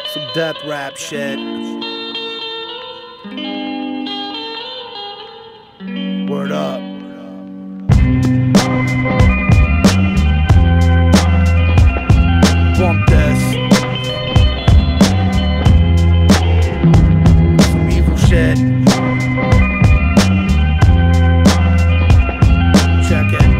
Some death rap shit. Word up. Bump this. Some evil shit. Check it.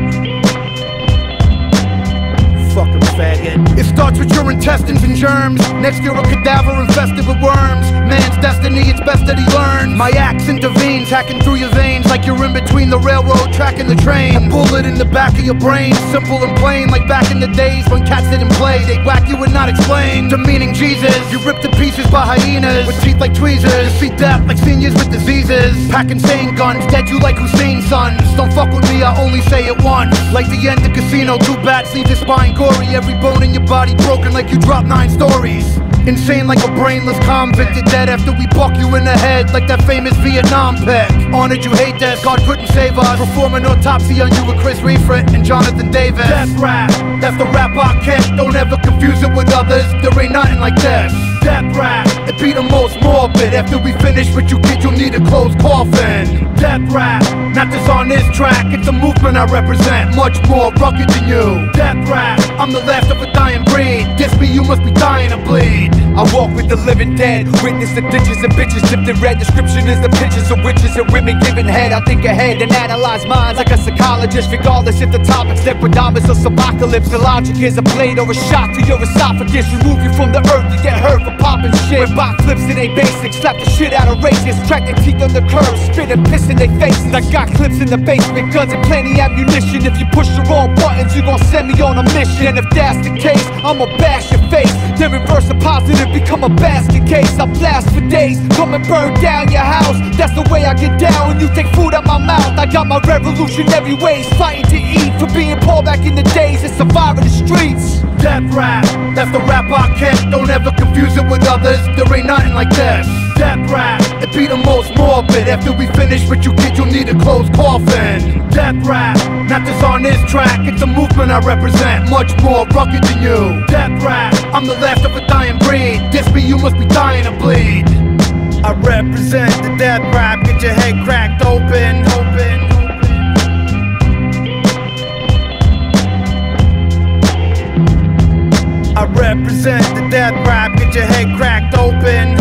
Fucking faggot. It starts with your intestines and germs. Next you're a cadaver infested with worms. Man's destiny, it's best that he learns. My axe intervenes, hacking through your veins like you're in between the railroad track and the train. A bullet in the back of your brain, simple and plain, like back in the days when cats didn't play. They'd whack you and not explain. Demeaning Jesus, you ripped to pieces by hyenas with teeth like tweezers. You see death like seniors with diseases. Pack insane guns, dead you like Hussein's sons. Don't fuck with me, I only say it once. Like the end of Casino, 2 bats leave your spine gory. Every bone in your body broken like you dropped 9 stories. Insane like a brainless convict. You're dead after we buck you in the head like that famous Vietnam pick. Honored you hate death, God couldn't save us. Perform an autopsy on you with Chris Refrit and Jonathan Davis. Death rap, that's the rap I kick. Don't ever confuse it with others, there ain't nothing like this. Death rap, it be the most morbid. After we finish with you kid, you'll need a closed coffin. Death rap, not just on this track, it's a movement I represent, much more rugged than you. Death rap, I'm the last of a dying breed. Diss me, you must be dying to bleed. I walk with the living dead, witness the ditches and bitches dipped in red. Description is the pictures of witches and women giving head. I think ahead and analyze minds like a psychologist, regardless if the topic's Nequadamus or Subocalypse. The logic is a blade or a shot to your esophagus. Remove you from the earth, you get hurt for popping shit. With backflips it ain't basic, slap the shit out of racists. Track their teeth on the curb, spit and piss in their faces. I got clips in the basement, guns and plenty ammunition. If you push the wrong buttons, you gon' send me on a mission. And if that's the case, I'ma bash your face. Then reverse a positive, become a basket case. I blast for days, come and burn down your house. That's the way I get down when you take food out my mouth. I got my revolutionary ways, fighting to eat. For being poor back in the days and surviving the streets. Death rap, that's the rap I kick. Don't ever confuse it with others, there ain't nothing like this. Death rap, it be the most morbid. After we finish with you kid, you'll need a closed coffin. Death rap, not just on this track, it's a movement I represent, much more rugged than you. Death rap, I'm the last of a dying breed. Diss me, you must be dying to bleed. I represent the death rap, get your head cracked open. I represent the death rap, get your head cracked open.